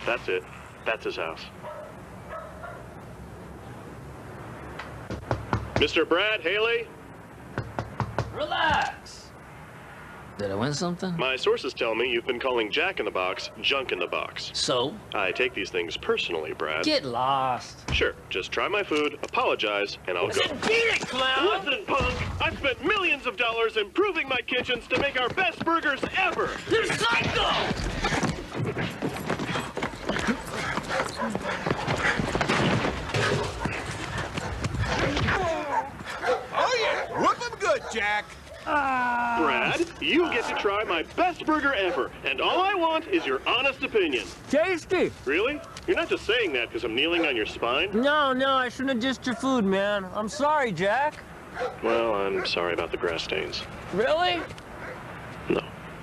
That's it. That's his house. Mr. Brad Haley? Relax. Did I win something? My sources tell me you've been calling Jack in the Box junk in the box. So? I take these things personally, Brad. Get lost. Sure, just try my food, apologize, and I'll go. Beat it, clown! Listen, punk! I've spent millions of dollars improving my kitchens to make our best burgers ever! You're psycho! Oh yeah, whoop 'em good, Jack. Brad, you get to try my best burger ever, and all I want is your honest opinion. Tasty. Really? You're not just saying that because I'm kneeling on your spine? No, I shouldn't have dissed your food, man. I'm sorry, Jack. Well, I'm sorry about the grass stains. Really? No.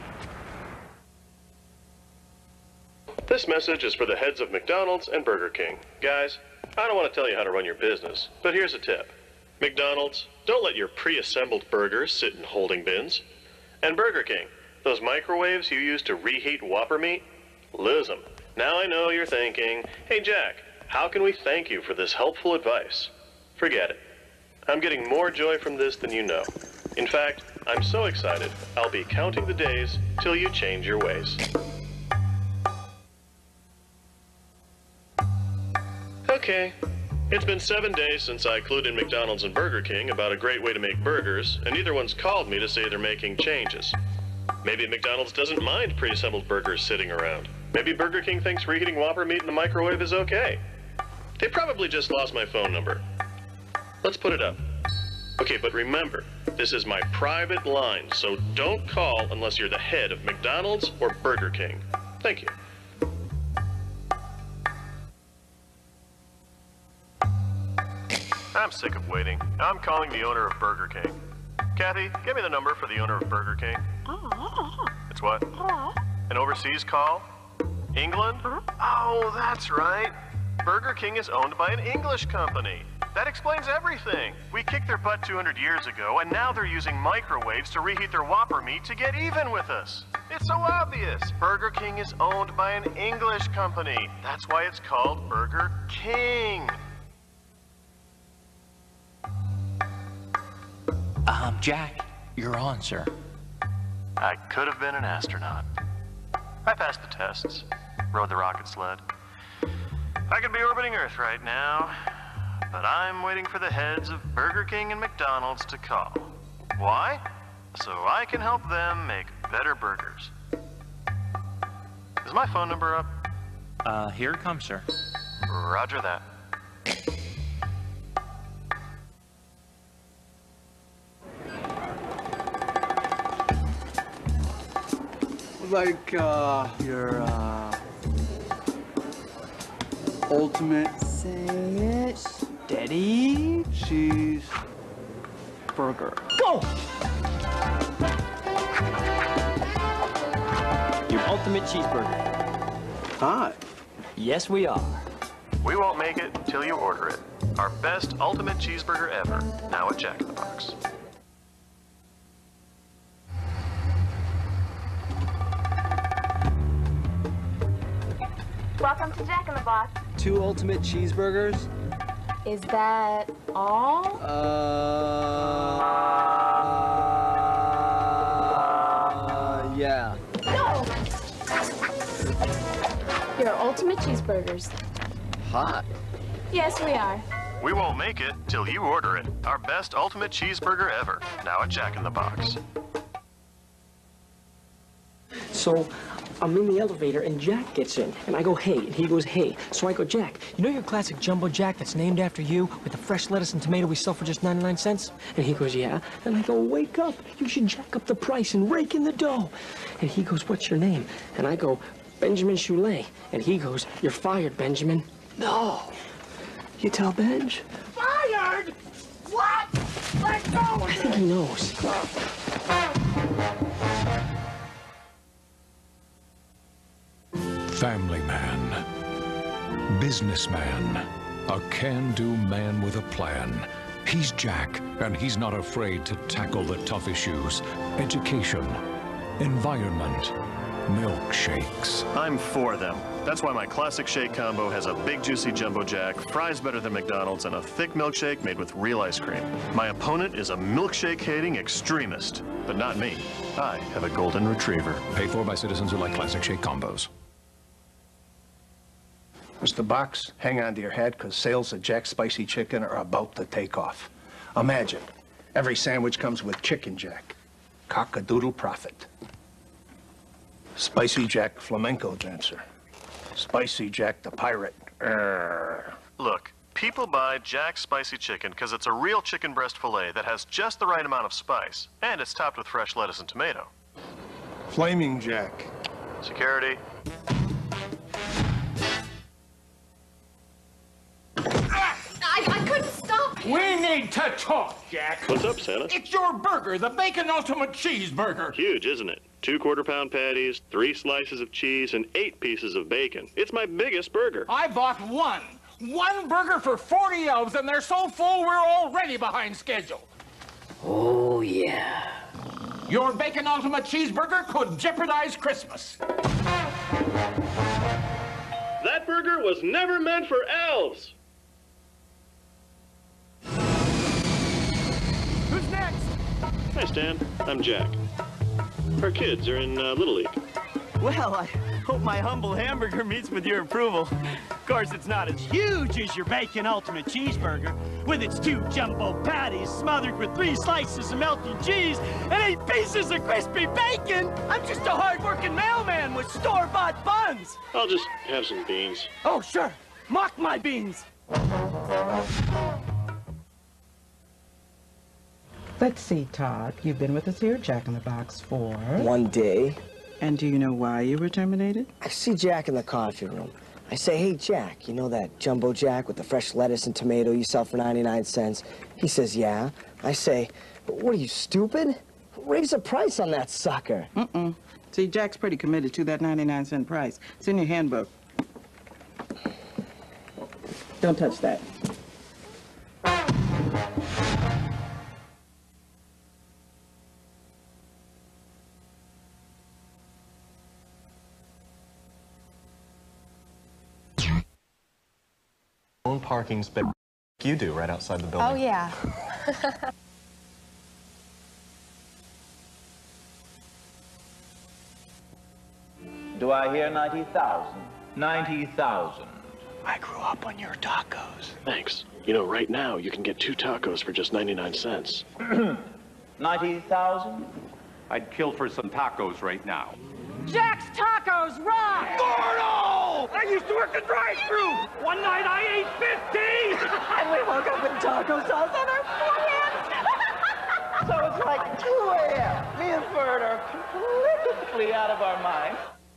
This message is for the heads of McDonald's and Burger King. Guys, I don't want to tell you how to run your business, but here's a tip. McDonald's, don't let your pre-assembled burgers sit in holding bins. And Burger King, those microwaves you use to reheat Whopper meat, lose them. Now I know you're thinking, hey Jack, how can we thank you for this helpful advice? Forget it. I'm getting more joy from this than you know. In fact, I'm so excited, I'll be counting the days till you change your ways. Okay. It's been 7 days since I clued in McDonald's and Burger King about a great way to make burgers, and neither one's called me to say they're making changes. Maybe McDonald's doesn't mind pre-assembled burgers sitting around. Maybe Burger King thinks reheating Whopper meat in the microwave is okay. They probably just lost my phone number. Let's put it up. Okay, but remember, this is my private line, so don't call unless you're the head of McDonald's or Burger King. Thank you. I'm sick of waiting. I'm calling the owner of Burger King. Kathy, give me the number for the owner of Burger King. It's what? An overseas call? England? Oh, that's right. Burger King is owned by an English company. That explains everything. We kicked their butt 200 years ago, and now they're using microwaves to reheat their Whopper meat to get even with us. It's so obvious. Burger King is owned by an English company. That's why it's called Burger King. Jack, you're on, sir. I could have been an astronaut. I passed the tests, rode the rocket sled. I could be orbiting Earth right now, but I'm waiting for the heads of Burger King and McDonald's to call. Why? So I can help them make better burgers. Is my phone number up? Here it comes, sir. Roger that. Like, your, ultimate... Say it. Steady. cheese burger. Go! Your ultimate cheeseburger. Hi. Yes, we are. We won't make it till you order it. Our best ultimate cheeseburger ever. Now at Jack in the Box. Welcome to Jack in the Box. 2 ultimate cheeseburgers? Is that all? Yeah. No! Your ultimate cheeseburgers. Hot. Yes, we are. We won't make it till you order it. Our best ultimate cheeseburger ever. Now at Jack in the Box. So I'm in the elevator and Jack gets in and I go, hey, and he goes, hey. So I go, Jack, you know your classic jumbo jack that's named after you with the fresh lettuce and tomato we sell for just 99 cents? And he goes, yeah. And I go, wake up. You should jack up the price and rake in the dough. And he goes, what's your name? And I go, Benjamin Choulet. And he goes, you're fired, Benjamin. No. You tell Benj? Fired? What? Let go! I think he knows. Family man, businessman, a can-do man with a plan. He's Jack, and he's not afraid to tackle the tough issues. Education, environment, milkshakes. I'm for them. That's why my classic shake combo has a big juicy jumbo jack, fries better than McDonald's, and a thick milkshake made with real ice cream. My opponent is a milkshake-hating extremist, but not me. I have a golden retriever. Paid for by citizens who like classic shake combos. Mr. Box, hang on to your hat, because sales of Jack's Spicy Chicken are about to take off. Imagine, every sandwich comes with Chicken Jack. Cock-a-doodle profit. Spicy Jack flamenco dancer. Spicy Jack the pirate. Look, people buy Jack's Spicy Chicken because it's a real chicken breast filet that has just the right amount of spice, and it's topped with fresh lettuce and tomato. Flaming Jack. Security. I couldn't stop. We need to talk, Jack. What's up, Santa? It's your burger, the Bacon Ultimate Cheeseburger. Huge, isn't it? 2 quarter-pound patties, 3 slices of cheese, and 8 pieces of bacon. It's my biggest burger. I bought one. One burger for 40 elves, and they're so full we're already behind schedule. Oh, yeah. Your Bacon Ultimate Cheeseburger could jeopardize Christmas. That burger was never meant for elves. Who's next? Hi, Stan. I'm Jack. Our kids are in Little League. Well, I hope my humble hamburger meets with your approval. Of course, it's not as huge as your Bacon Ultimate Cheeseburger, with its 2 jumbo patties smothered with 3 slices of melted cheese and 8 pieces of crispy bacon. I'm just a hard-working mailman with store-bought buns. I'll just have some beans. Oh, sure. Mock my beans. Let's see, Todd. You've been with us here at Jack in the Box for... 1 day. And do you know why you were terminated? I see Jack in the coffee room. I say, hey, Jack, you know that jumbo jack with the fresh lettuce and tomato you sell for 99 cents? He says, yeah. I say, but what are you, stupid? Raise the price on that sucker. See, Jack's pretty committed to that 99-cent price. It's in your handbook. Don't touch that. Own parking space you do right outside the building. Oh, yeah. Do I hear 90,000? 90,000. I grew up on your tacos. Thanks. You know, right now, you can get 2 tacos for just 99 cents. 90,000? I'd kill for some tacos right now. Jack's Tacos rock! Gordo! I used to work the drive-thru. One night I ate 50! And we woke up with taco sauce on our foreheads. So it's like 2 a.m. Me and Ferd are completely out of our minds.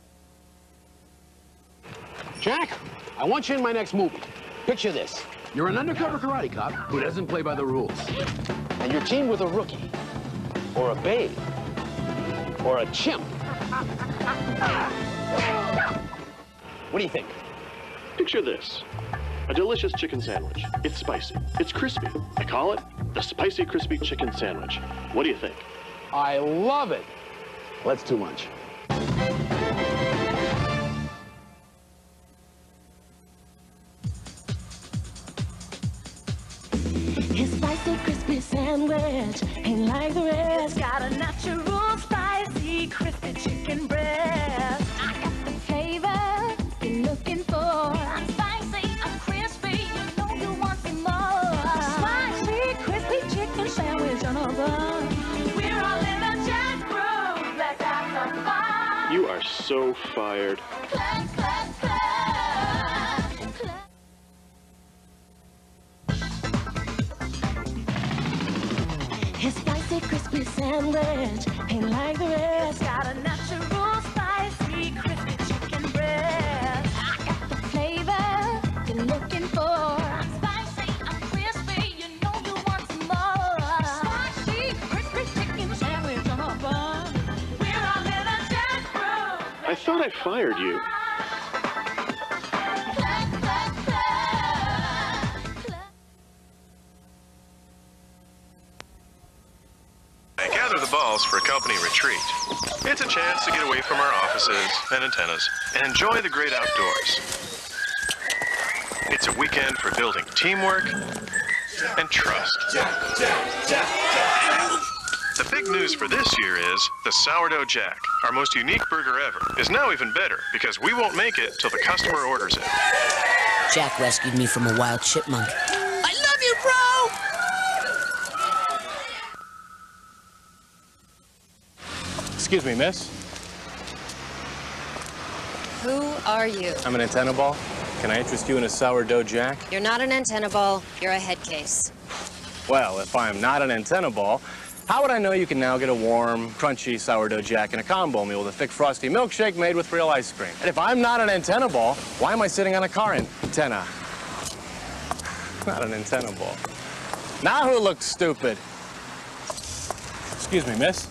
Jack, I want you in my next movie. Picture this. You're an undercover karate cop who doesn't play by the rules. And you're teamed with a rookie, or a babe, or a chimp. What do you think? Picture this. A delicious chicken sandwich. It's spicy. It's crispy. I call it the Spicy Crispy Chicken Sandwich. What do you think? I love it. Well, that's too much. His spicy crispy sandwich ain't like the rest. It's got a natural spicy crispy chicken breast. I got the flavor you're looking for. I'm spicy, I'm crispy, you know you want some more. Spicy crispy chicken sandwich on a bun. We're all in a Jack groove. Let's have some fun. You are so fired. Clap, clap, clap. His spicy crispy sandwich ain't like the rest. It's got a natural spicy crispy chicken breast. I got the flavor you're looking for. I'm spicy, I'm crispy, you know you want some more. Spicy crispy chicken sandwich on a bun. We're all in a Jack groove. I thought I fired you. Gather the balls for a company retreat. It's a chance to get away from our offices and antennas and enjoy the great outdoors. It's a weekend for building teamwork and trust. The big news for this year is the Sourdough Jack, our most unique burger ever, is now even better because we won't make it till the customer orders it. Jack rescued me from a wild chipmunk. I love you, bro! Excuse me, miss. Who are you? I'm an antenna ball. Can I interest you in a sourdough jack? You're not an antenna ball, you're a head case. Well, if I'm not an antenna ball, how would I know you can now get a warm, crunchy sourdough jack in a combo meal with a thick, frosty milkshake made with real ice cream? And if I'm not an antenna ball, why am I sitting on a car antenna? Not an antenna ball. Now who looks stupid? Excuse me, miss.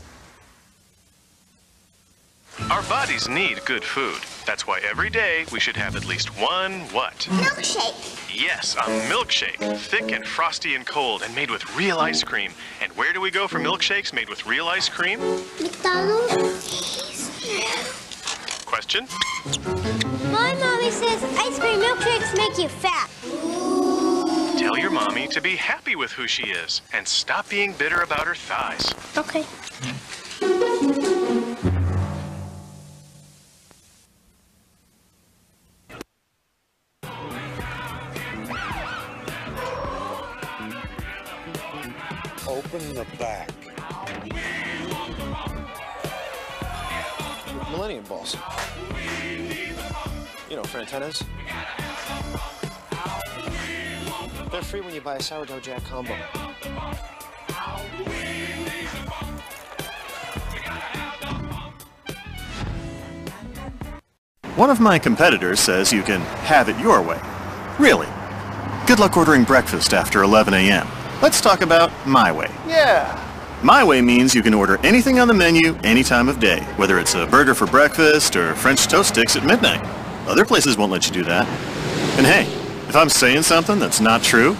Our bodies need good food. That's why every day we should have at least one what? Milkshake. Yes, a milkshake. Thick and frosty and cold and made with real ice cream. And where do we go for milkshakes made with real ice cream? McDonald's. Question? My mommy says ice cream milkshakes make you fat. Tell your mommy to be happy with who she is and stop being bitter about her thighs. Okay. Open the back. Millennium balls. You know, for antennas. They're free when you buy a sourdough jack combo. One of my competitors says you can have it your way. Really? Good luck ordering breakfast after 11 a.m. Let's talk about my way. Yeah. My way means you can order anything on the menu any time of day, whether it's a burger for breakfast or French toast sticks at midnight. Other places won't let you do that. And hey, if I'm saying something that's not true,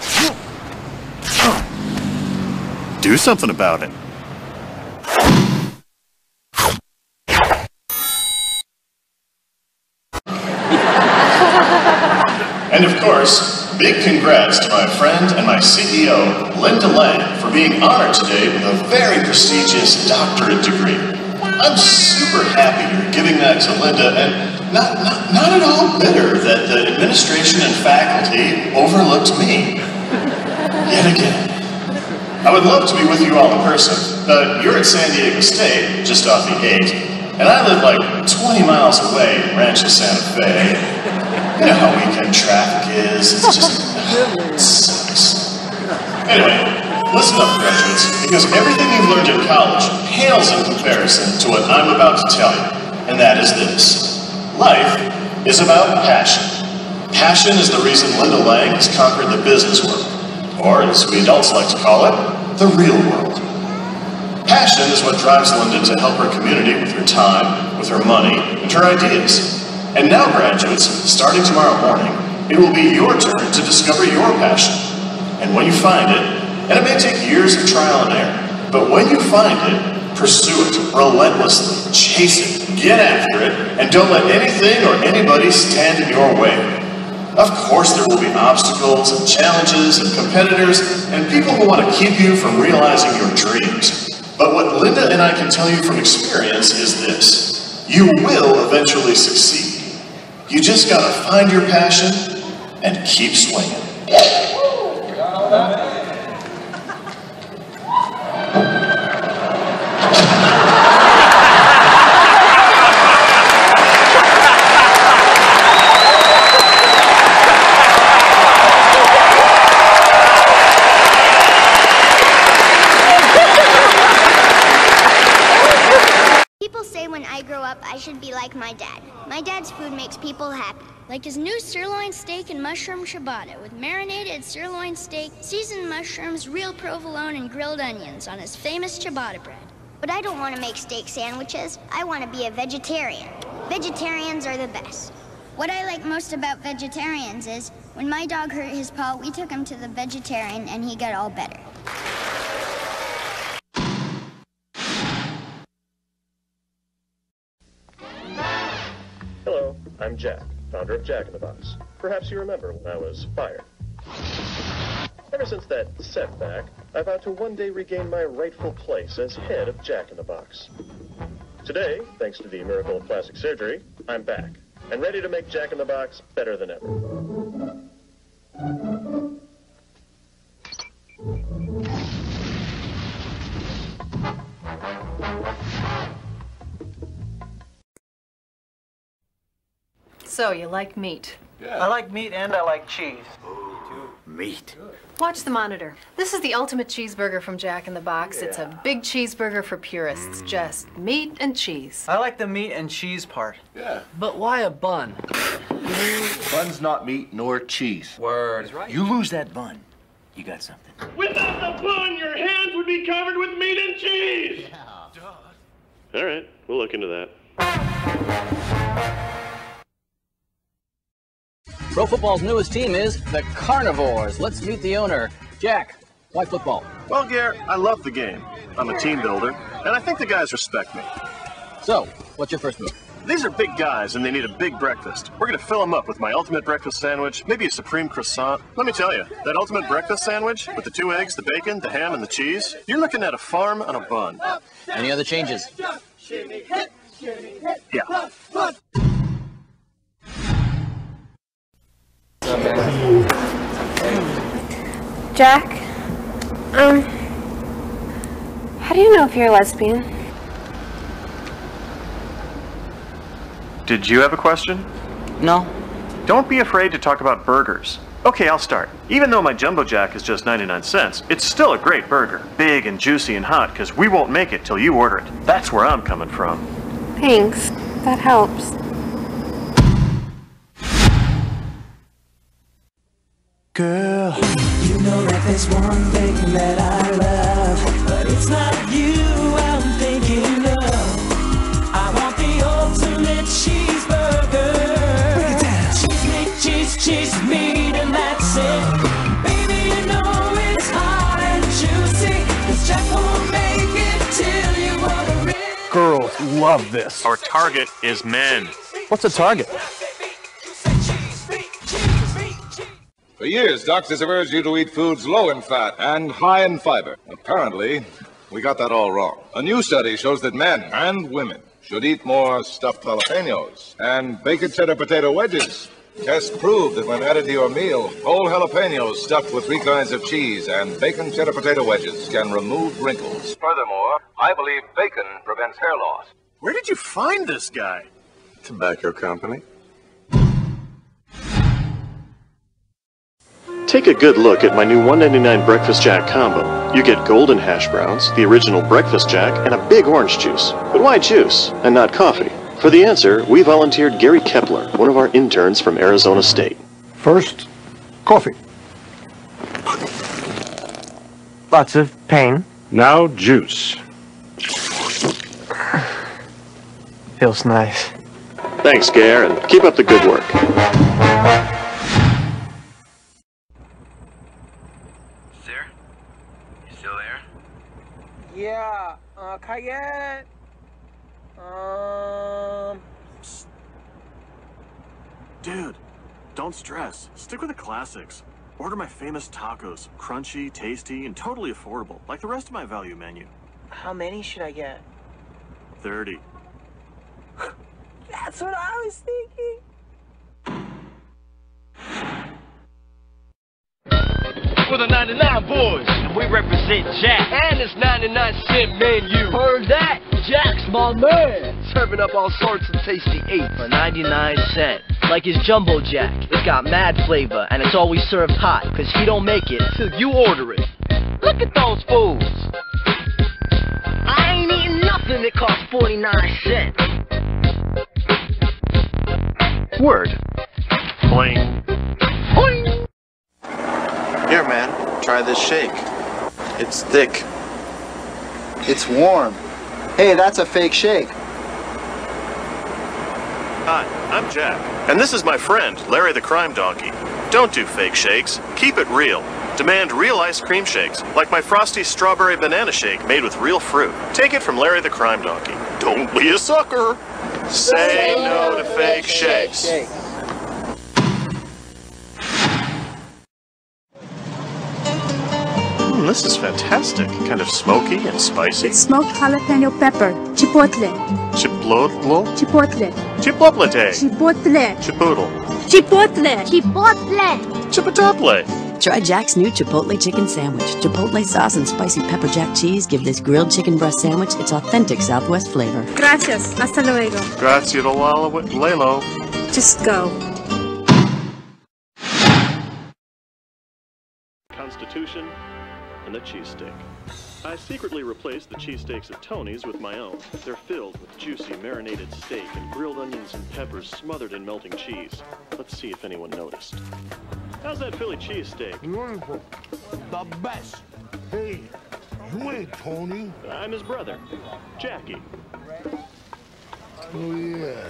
do something about it. And of course, big congrats to my friend and my CEO, Linda Lang, for being honored today with a very prestigious doctorate degree. I'm super happy you're giving that to Linda, and not at all bitter that the administration and faculty overlooked me. Yet again. I would love to be with you all in person. You're at San Diego State, just off the 8, and I live like 20 miles away in Rancho Santa Fe. You know how weekend traffic is, it sucks. Anyway, listen up, graduates, because everything you've learned in college pales in comparison to what I'm about to tell you, and that is this. Life is about passion. Passion is the reason Linda Lang has conquered the business world, or as we adults like to call it, the real world. Passion is what drives Linda to help her community with her time, with her money, and her ideas. And now, graduates, starting tomorrow morning, it will be your turn to discover your passion. And when you find it, and it may take years of trial and error, but when you find it, pursue it relentlessly, chase it, get after it, and don't let anything or anybody stand in your way. Of course, there will be obstacles and challenges and competitors and people who want to keep you from realizing your dreams. But what Linda and I can tell you from experience is this. You will eventually succeed. You just gotta find your passion and keep swinging. People say when I grow up, I should be like my dad. My dad's food makes people happy. Like his new sirloin steak and mushroom ciabatta with marinated sirloin steak, seasoned mushrooms, real provolone, and grilled onions on his famous ciabatta bread. But I don't want to make steak sandwiches. I want to be a vegetarian. Vegetarians are the best. What I like most about vegetarians is, when my dog hurt his paw, we took him to the vegetarian and he got all better. I'm Jack, founder of Jack in the Box. Perhaps you remember when I was fired. Ever since that setback, I vowed to one day regain my rightful place as head of Jack in the Box. Today, thanks to the miracle of plastic surgery, I'm back and ready to make Jack in the Box better than ever. So, you like meat? Yeah. I like meat and I like cheese. Meat. Watch the monitor. This is the ultimate cheeseburger from Jack in the Box. It's a big cheeseburger for purists. Just meat and cheese. I like the meat and cheese part. Yeah. But why a bun? Bun's not meat nor cheese. Word. He's right. You lose that bun, you got something. Without the bun, your hands would be covered with meat and cheese! All right, we'll look into that. Pro football's newest team is the Carnivores. Let's meet the owner. Jack, why football? Well, Garrett, I love the game. I'm a team builder, and I think the guys respect me. So, what's your first move? These are big guys, and they need a big breakfast. We're going to fill them up with my ultimate breakfast sandwich, maybe a supreme croissant. Let me tell you, that ultimate breakfast sandwich with the 2 eggs, the bacon, the ham, and the cheese, you're looking at a farm on a bun. Any other changes? Yeah. Jack, how do you know if you're a lesbian? Did you have a question? No. Don't be afraid to talk about burgers. Okay, I'll start. Even though my Jumbo Jack is just 99 cents, it's still a great burger. Big and juicy and hot, because we won't make it till you order it. That's where I'm coming from. Thanks. That helps. Girl, you know that there's one thing that I love, but it's not you I'm thinking of. I want the ultimate cheeseburger. Break it down. Cheese meat, cheese meat, and that's it. Baby, you know it's hot and juicy, 'cause Jack won't make it till you order it. Girls love this. Our target is men. What's a target? For years, doctors have urged you to eat foods low in fat and high in fiber. Apparently, we got that all wrong. A new study shows that men and women should eat more stuffed jalapenos and bacon cheddar potato wedges. Tests prove that when added to your meal, whole jalapenos stuffed with 3 kinds of cheese and bacon cheddar potato wedges can remove wrinkles. Furthermore, I believe bacon prevents hair loss. Where did you find this guy? Tobacco company. Take a good look at my new $1.99 Breakfast Jack combo. You get golden hash browns, the original Breakfast Jack, and a big orange juice. But why juice and not coffee? For the answer, we volunteered Gary Kepler, one of our interns from Arizona State. First, coffee. Lots of pain. Now juice. Feels nice. Thanks, Gare, and keep up the good work. Yeah, Cayenne. Dude, don't stress. Stick with the classics. Order my famous tacos. Crunchy, tasty, and totally affordable, like the rest of my value menu. How many should I get? 30. That's what I was thinking. For the 99 boys, we represent Jack and his 99-cent menu. Heard that? Jack's my man. Serving up all sorts of tasty eats for 99 cents. Like his Jumbo Jack. It's got mad flavor and it's always served hot, 'cause he don't make it till you order it. Look at those fools. I ain't eating nothing that costs 49 cents. Word. Bling. Boing. Here, man, try this shake. It's thick. It's warm. Hey, that's a fake shake. Hi, I'm Jack, and this is my friend, Larry the Crime Donkey. Don't do fake shakes. Keep it real. Demand real ice cream shakes, like my Frosty Strawberry Banana Shake made with real fruit. Take it from Larry the Crime Donkey. Don't be a sucker. Say no to fake fake shakes. This is fantastic. Kind of smoky and spicy. Smoked jalapeno pepper. Chipotle. Chipotle? Chipotle. Chipotle. Chipotle. Chipotle. Chipotle. Chipotle. Chipotle. Try Jack's new Chipotle chicken sandwich. Chipotle sauce and spicy pepper jack cheese give this grilled chicken breast sandwich its authentic Southwest flavor. Gracias. Hasta luego. Grazie Lelo. Just go. Constitution and the cheesesteak. I secretly replaced the cheesesteaks at Tony's with my own. They're filled with juicy marinated steak and grilled onions and peppers smothered in melting cheese. Let's see if anyone noticed. How's that Philly cheesesteak? Wonderful. The best. Hey, you ain't Tony. I'm his brother, Jackie. Oh, yeah.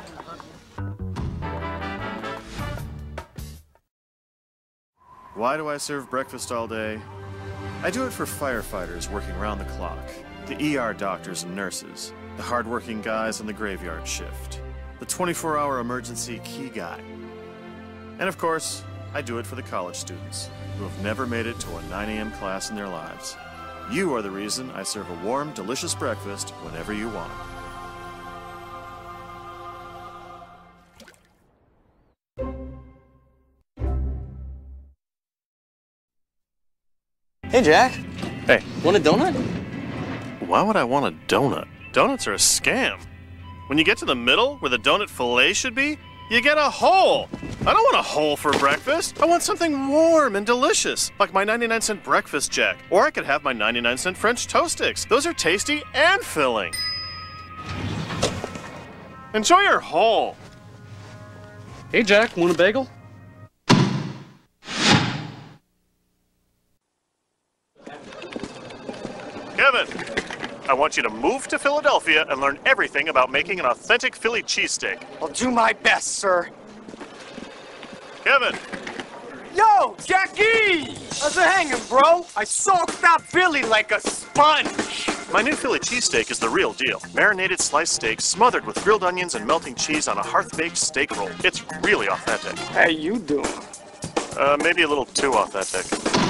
Why do I serve breakfast all day? I do it for firefighters working round the clock, the ER doctors and nurses, the hard-working guys on the graveyard shift, the 24-hour emergency key guy. And of course, I do it for the college students who have never made it to a 9 a.m. class in their lives. You are the reason I serve a warm, delicious breakfast whenever you want it. Hey, Jack. Hey. Want a donut? Why would I want a donut? Donuts are a scam. When you get to the middle, where the donut fillet should be, you get a hole. I don't want a hole for breakfast. I want something warm and delicious, like my 99-cent breakfast Jack. Or I could have my 99-cent French toast sticks. Those are tasty and filling. Enjoy your hole. Hey, Jack. Want a bagel? Kevin, I want you to move to Philadelphia and learn everything about making an authentic Philly cheesesteak. I'll do my best, sir. Kevin! Yo, Jackie! How's it hanging, bro? I soaked up Philly like a sponge. My new Philly cheesesteak is the real deal. Marinated sliced steak smothered with grilled onions and melting cheese on a hearth-baked steak roll. It's really authentic. How you doing? Maybe a little too authentic.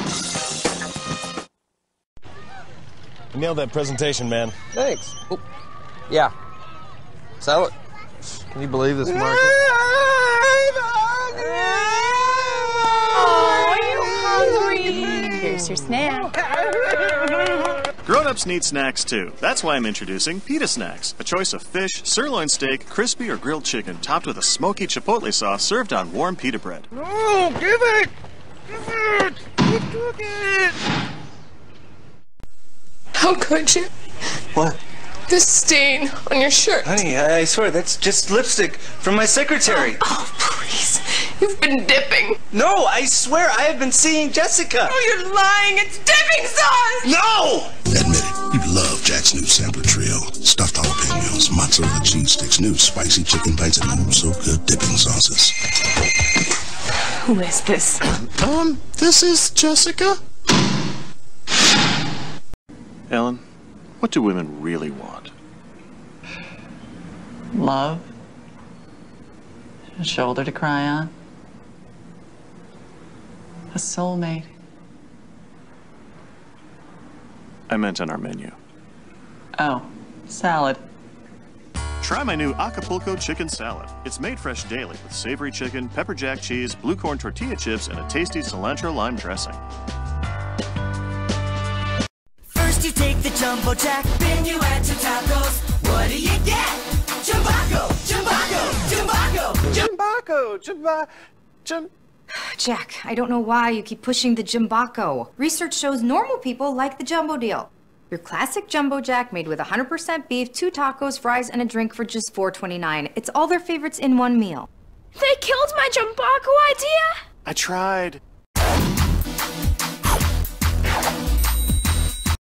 You nailed that presentation, man. Thanks. Oh, yeah. Salad. Can you believe this market? Oh, are you hungry? Here's your snack. Grown-ups need snacks too. That's why I'm introducing Pita Snacks, a choice of fish, sirloin steak, crispy or grilled chicken, topped with a smoky chipotle sauce served on warm pita bread. No, give it! Give it! Cook it! How could you? What? This stain on your shirt. Honey, I swear, that's just lipstick from my secretary. Oh, please. You've been dipping. No, I swear, I have been seeing Jessica. Oh, you're lying. It's dipping sauce. No! Admit it, you love Jack's new sampler trio. Stuffed jalapenos, mozzarella cheese sticks, new spicy chicken bites, and so good dipping sauces. Who is this? This is Jessica. Ellen, what do women really want? Love. A shoulder to cry on. A soulmate. I meant on our menu. Oh, salad. Try my new Acapulco chicken salad. It's made fresh daily with savory chicken, pepper jack cheese, blue corn tortilla chips, and a tasty cilantro lime dressing. First you take the jumbo jack, then you add two tacos. What do you get? Jumbaco, Jumbaco, Jumbaco, Jumbaco. Jack, I don't know why you keep pushing the Jumbaco. Research shows normal people like the jumbo deal. Your classic jumbo jack made with 100% beef, 2 tacos, fries, and a drink for just $4.29. It's all their favorites in one meal. They killed my Jumbaco idea? I tried.